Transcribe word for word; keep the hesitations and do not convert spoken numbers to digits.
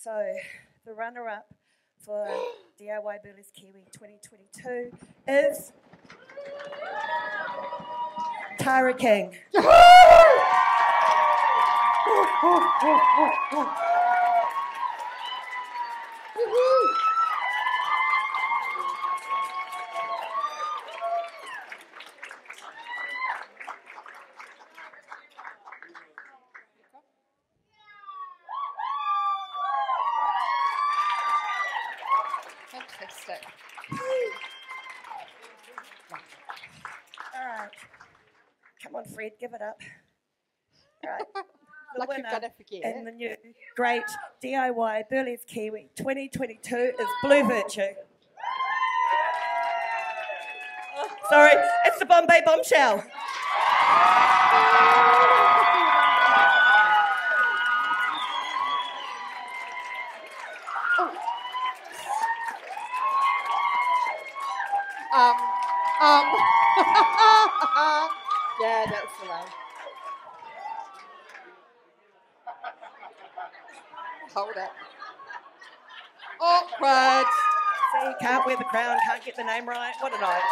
So, the runner-up for D I Y Burlesque Kiwi twenty twenty-two is Tara King. Fantastic. All right. Come on, Fred, give it up. All right. The Like you're winner gonna forget. in the new great D I Y Burlesque Kiwi twenty twenty-two is Blue Virtue. Oh, sorry, it's the Bombay Bombshell. Um, um, yeah, that's the one. Hold it. Awkward. See, can't wear the crown, can't get the name right. What a night.